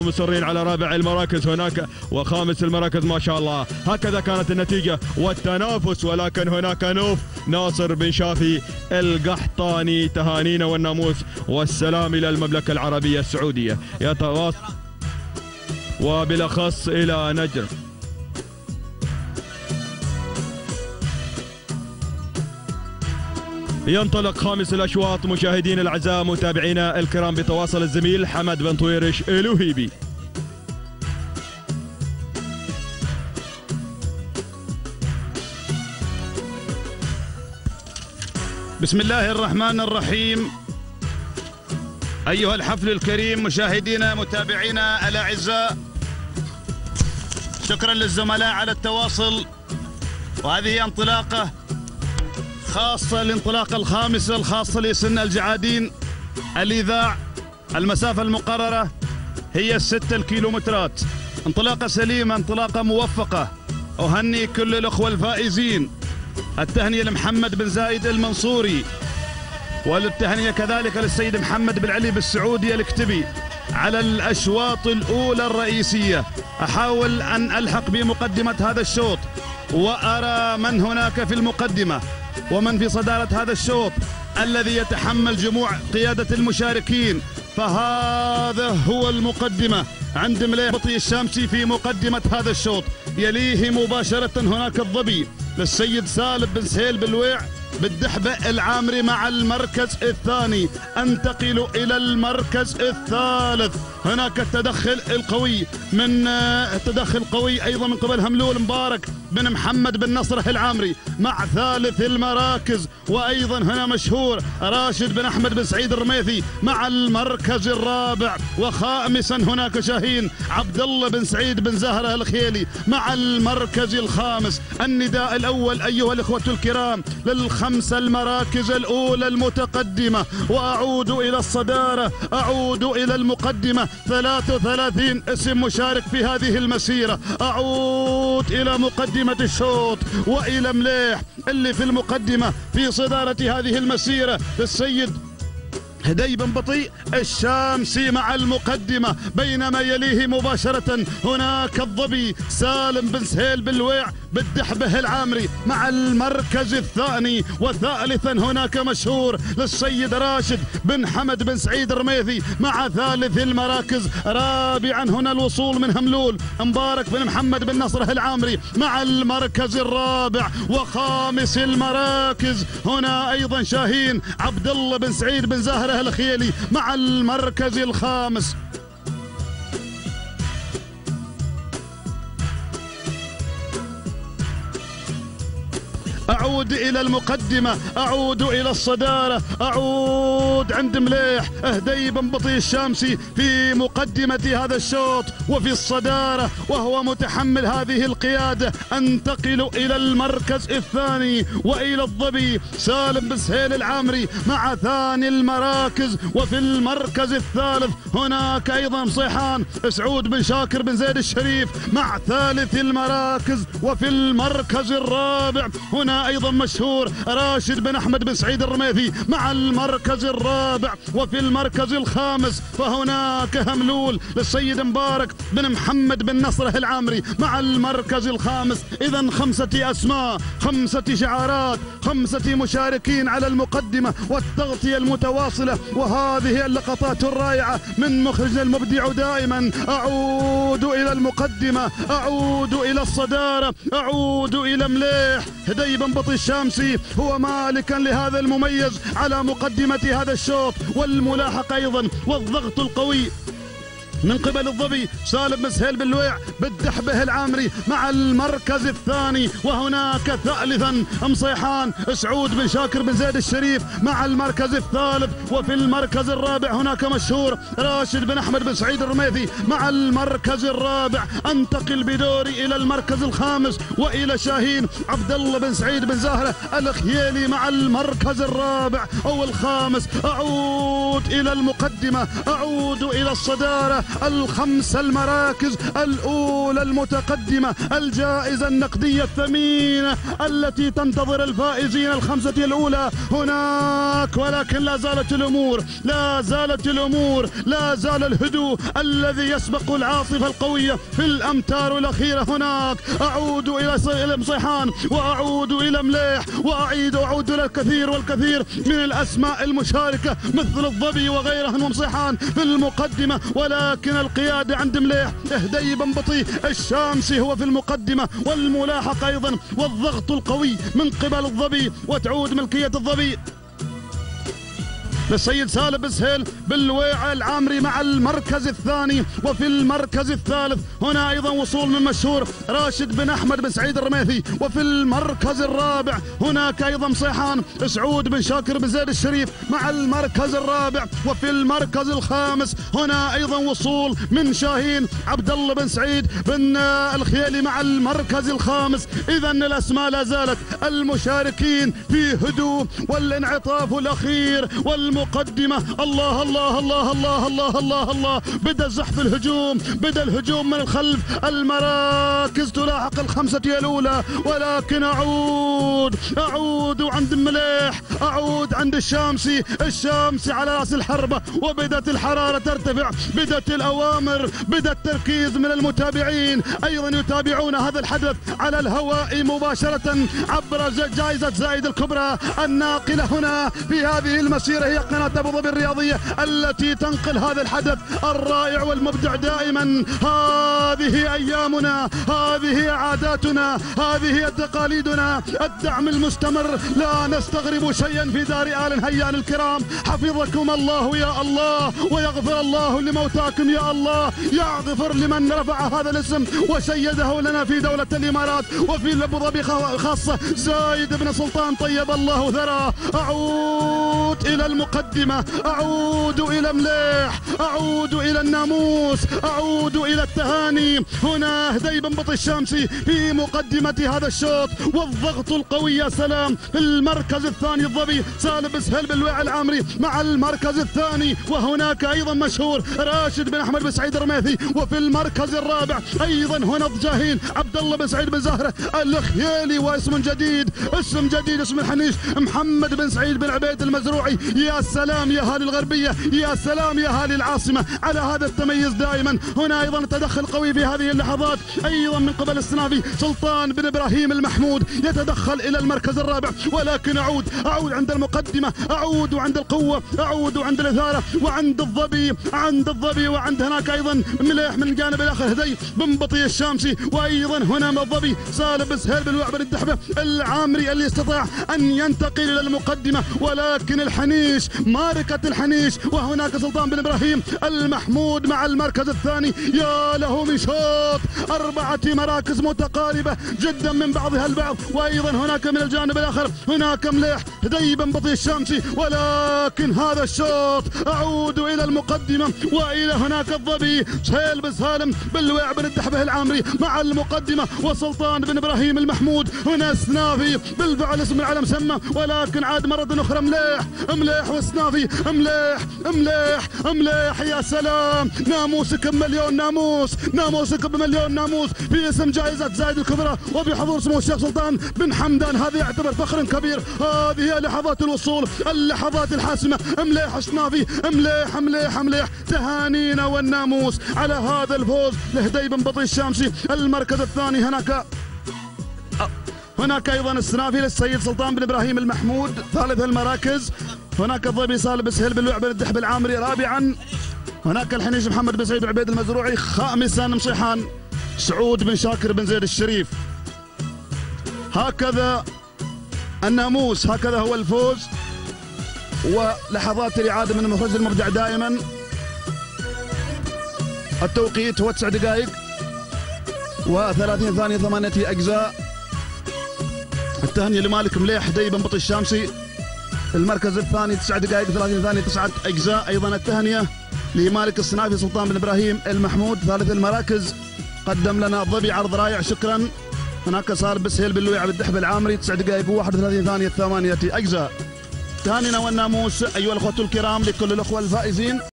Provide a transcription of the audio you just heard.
مصرين على رابع المراكز هناك وخامس المراكز ما شاء الله. هكذا كانت النتيجة والتنافس، ولكن هناك نوف ناصر بن شافي القحطاني. تهانينا والناموس والسلام إلى المملكة العربية السعودية يتواصل وبالأخص إلى نجر. ينطلق خامس الأشواط مشاهدين الأعزاء متابعينا الكرام بتواصل الزميل حمد بن طويرش الوهيبي. بسم الله الرحمن الرحيم. أيها الحفل الكريم مشاهدينا متابعينا الأعزاء، شكرا للزملاء على التواصل. وهذه انطلاقة خاصة، الانطلاقة الخامسة الخاصة لسن الجعادين الإذاع. المسافة المقررة هي 6 كيلومترات. انطلاقة سليمة، انطلاقة موفقة. أهني كل الأخوة الفائزين. التهنئة لمحمد بن زايد المنصوري، والتهنئة كذلك للسيد محمد بن علي بالسعودي الكتبي على الأشواط الأولى الرئيسية. أحاول أن ألحق بمقدمة هذا الشوط وأرى من هناك في المقدمة ومن في صدارة هذا الشوط الذي يتحمل جموع قيادة المشاركين. فهذا هو المقدمة عند مليح بطي الشامسي في مقدمة هذا الشوط. يليه مباشرة هناك الظبي للسيد سالم بن سهيل بالويع بالدحبة العامري مع المركز الثاني. انتقل إلى المركز الثالث. هناك التدخل القوي من تدخل قوي أيضا من قبل هملول مبارك بن محمد بن نصره العامري مع ثالث المراكز. وأيضا هنا مشهور راشد بن أحمد بن سعيد الرميثي مع المركز الرابع. وخامسا هناك شاهين عبد الله بن سعيد بن زهرة الخيلي مع المركز الخامس. النداء الأول أيها الإخوة الكرام للخمسة المراكز الأولى المتقدمة. وأعود إلى الصدارة، أعود إلى المقدمة. 33 اسم مشارك في هذه المسيرة. أعود إلى مقدمة الشوط وإلى مليح اللي في المقدمة في صدارة هذه المسيرة السيد هدي بن بطيء الشامسي مع المقدمة. بينما يليه مباشرة هناك الظبي سالم بن سهيل بالويع بالدحبة العامري مع المركز الثاني. وثالثا هناك مشهور للسيد راشد بن حمد بن سعيد الرميثي مع ثالث المراكز. رابعا هنا الوصول من هملول مبارك بن محمد بن نصره العامري مع المركز الرابع. وخامس المراكز هنا أيضا شاهين عبد الله بن سعيد بن زهرة الخيلي مع المركز الخامس. أعود إلى المقدمة، أعود إلى الصدارة، أعود عند مليح هدي بن بطي الشامسي في مقدمة هذا الشوط وفي الصدارة وهو متحمل هذه القيادة. أنتقل إلى المركز الثاني وإلى الظبي سالم بن سهيل العامري مع ثاني المراكز. وفي المركز الثالث هناك أيضا صيحان سعود بن شاكر بن زيد الشريف مع ثالث المراكز. وفي المركز الرابع هنا أيضا مشهور راشد بن أحمد بن سعيد الرميثي مع المركز الرابع. وفي المركز الخامس فهناك هملول للسيد مبارك بن محمد بن نصره العامري مع المركز الخامس. إذا 5 أسماء، 5 شعارات، 5 مشاركين على المقدمة والتغطية المتواصلة. وهذه اللقطات الرائعة من مخرجنا المبدع دائما. أعود إلى المقدمة، أعود إلى الصدارة، أعود إلى مليح هدي بن بطي الشامسي هو مالكا لهذا المميز على مقدمة هذا الشوط. والملاحق أيضا والضغط القوي من قبل الظبي سالم بن سهيل بالويع بالدحبه العامري مع المركز الثاني. وهناك ثالثا مصيحان سعود بن شاكر بن زيد الشريف مع المركز الثالث. وفي المركز الرابع هناك مشهور راشد بن احمد بن سعيد الرميثي مع المركز الرابع. انتقل بدوري الى المركز الخامس والى شاهين عبد الله بن سعيد بن زهره الخيالي مع المركز الرابع او الخامس. اعود الى المقدمه، اعود الى الصداره، الخمس المراكز الأولى المتقدمة، الجائزة النقدية الثمينة التي تنتظر الفائزين الخمسة الأولى هناك. ولكن لا زالت الأمور، لا زال الهدوء الذي يسبق العاصفة القوية في الأمتار الأخيرة هناك. أعود إلى مصيحان وأعود إلى مليح وأعود إلى الكثير والكثير من الأسماء المشاركة مثل الظبي وغيرهم ومصيحان في المقدمة، ولكن القيادة عند مليح. هدي بنبطي الشامسي هو في المقدمة والملاحق أيضا، والضغط القوي من قبل الظبي، وتعود ملكية الظبي للسيد سالم بن سهيل بالويعة العامري مع المركز الثاني. وفي المركز الثالث هنا أيضا وصول من مشهور راشد بن أحمد بن سعيد الرميثي. وفي المركز الرابع هناك أيضا صيحان سعود بن شاكر بن زيد الشريف مع المركز الرابع. وفي المركز الخامس هنا أيضا وصول من شاهين عبد الله بن سعيد بن الخيالي مع المركز الخامس. إذا الأسماء لا زالت المشاركين في هدوء والانعطاف الأخير والمقدمة. الله الله الله الله الله الله الله، بدأ زحف الهجوم، بدأ الهجوم من الخلف. المراكز تلاحق الخمسة الأولى، ولكن أعود عند مليح، أعود عند الشامسي على رأس الحربة. وبدأت الحرارة ترتفع، بدأت الأوامر، بدأ التركيز من المتابعين أيضا يتابعون هذا الحدث على الهواء مباشرة عبر جائزة زايد الكبرى الناقلة هنا في هذه المسيرة، هي قناة أبو ظبي الرياضية التي تنقل هذا الحدث الرائع والمبدع دائما. هذه أيامنا، هذه عاداتنا، هذه تقاليدنا، الدعم المستمر. لا نستغرب شيئا في دار آل هيان الكرام. حفظكم الله يا الله، ويغفر الله لموتاكم يا الله، يغفر لمن رفع هذا الاسم وشيده لنا في دولة الإمارات وفي أبو ظبي خاصة، زايد بن سلطان طيب الله ثراه. أعود إلى المقدمة، أعود إلى مليح، أعود إلى الناموس، أعود إلى التهاني. هنا هدي بنبطي الشامسي في مقدمة هذا الشوط، والضغط القوي يا سلام. في المركز الثاني الظبي سالم بن سهيل بالويع العامري مع المركز الثاني، وهناك أيضا مشهور راشد بن أحمد بن سعيد الرميثي. وفي المركز الرابع أيضا هنا الجاهين عبد الله بن سعيد بن زهرة الخيالي، واسم جديد، اسم جديد، اسم الحنيش محمد بن سعيد بن عبيد المزروعي. يا سلام يا اهالي الغربيه، يا سلام يا اهالي العاصمه على هذا التميز دائما. هنا ايضا تدخل قوي في هذه اللحظات ايضا من قبل السنافي سلطان بن ابراهيم المحمود، يتدخل الى المركز الرابع. ولكن اعود عند المقدمه، اعود عند القوه، اعود عند الاثاره، وعند الظبي، وعند هناك ايضا مليح من الجانب الاخر هدي بنبطي الشامسي. وايضا هنا من الظبي سالم بن سهيل بالوعب بن الدحبه العامري اللي استطاع ان ينتقل الى المقدمه. ولكن الحنيش، معركة الحنيش، وهناك سلطان بن إبراهيم المحمود مع المركز الثاني. يا له من شوط، 4 مراكز متقاربة جدا من بعضها البعض. وأيضا هناك من الجانب الآخر هناك مليح هدي بنبطي الشامسي. ولكن هذا الشوط أعود إلى المقدمة وإلى هناك الظبي سهيل بن سالم بالويع بن الدحبه العامري مع المقدمة، وسلطان بن إبراهيم المحمود. هنا السنافي بالفعل اسم العلم سمى، ولكن عاد مرة أخرى مليح والسنافي، مليح يا سلام. ناموسك بمليون ناموس، ناموسك بمليون ناموس في اسم جائزة زايد الكبرى وبحضور سمو الشيخ سلطان بن حمدان. هذا يعتبر فخر كبير، هذه لحظات الوصول، اللحظات الحاسمة. مليح السنافي، مليح تهانينا والناموس على هذا الفوز لهدي بنبطي الشامسي. المركز الثاني هناك ايضا السنافي للسيد سلطان بن ابراهيم المحمود. ثالث المراكز هناك الظبي سالم بن سهيل بالوعب بن الدحبه العامري. رابعا هناك الحنيش محمد بن سعيد بن عبيد المزروعي. خامسا مصيحان سعود بن شاكر بن زيد الشريف. هكذا الناموس، هكذا هو الفوز. ولحظات الإعادة من المخرج المبدع دائما. التوقيت هو 9 دقائق و30 ثانية 8 أجزاء. التهنئة لمالك مليح هدي بنبطي الشامسي. المركز الثاني 9 دقائق 30 ثانية 9 أجزاء. أيضا التهنئة لمالك السنافي سلطان بن إبراهيم المحمود. ثالث المراكز قدم لنا الظبي عرض رائع، شكرا. هناك سالم بن سهيل بالويع بالدحبه العامري 9 دقائق و31 ثانية 8 أجزاء. تهانينا والناموس أيها الأخوة الكرام لكل الأخوة الفائزين.